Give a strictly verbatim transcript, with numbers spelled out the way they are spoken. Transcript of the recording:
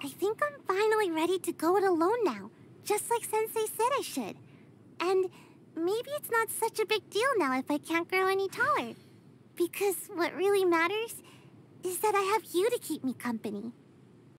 I think I'm finally ready to go it alone now, just like Sensei said I should. And maybe it's not such a big deal now if I can't grow any taller. Because what really matters is that I have you to keep me company.